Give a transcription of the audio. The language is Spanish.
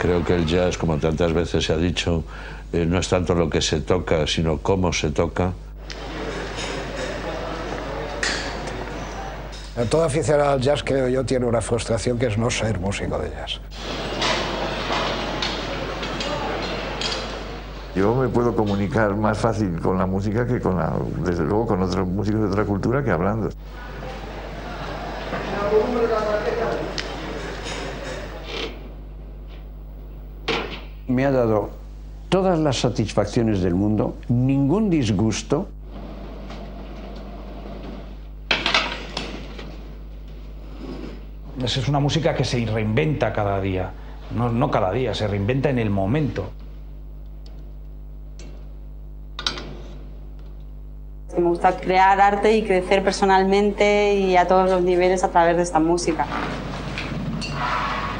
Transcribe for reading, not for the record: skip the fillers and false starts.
Creo que el jazz, como tantas veces se ha dicho, no es tanto lo que se toca, sino cómo se toca. Todo aficionado al jazz, creo yo, tiene una frustración que es no ser músico de jazz. Yo me puedo comunicar más fácil con la música que desde luego con otros músicos de otra cultura que hablando. Me ha dado todas las satisfacciones del mundo, ningún disgusto. Es una música que se reinventa cada día, no cada día, se reinventa en el momento. Me gusta crear arte y crecer personalmente y a todos los niveles a través de esta música.